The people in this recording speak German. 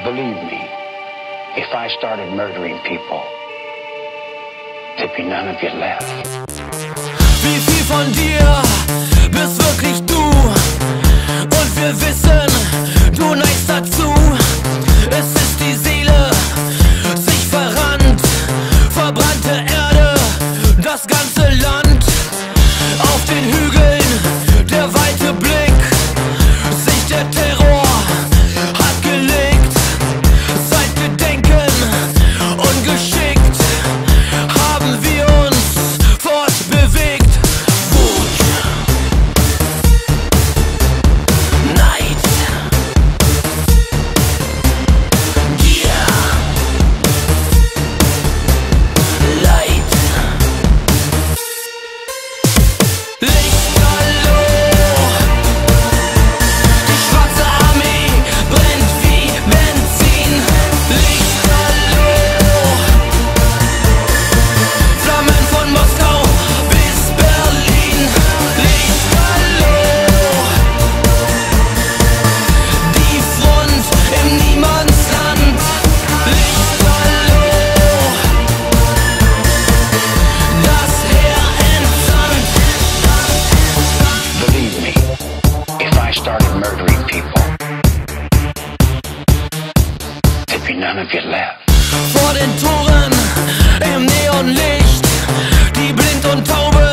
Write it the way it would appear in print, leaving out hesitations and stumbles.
Believe me, if I started murdering people, there'd be none of you left. Wie viel von dir bist wirklich du? Und wir wissen, du neigst dazu. Es ist die Seele, sich verrannt, verbrannte Erde, das ganze Land. Auf den Hügeln, der weite Blick, sich der Terror hat gelegt. Seit Gedenken ungeschickt haben wir uns fortbewegt. Wut, Neid, Gier, Leid. Lichterloh, die schwarze Armee brennt wie Benzin. Lichterloh, Flammen von Moskau bis Berlin. Lichterloh, die Front im Niemandsland. Lichterloh, das Heer entsandt. Believe me, if I started murdering people, there'd be none of you left. Vor den Toren im Neonlicht, die blind und taube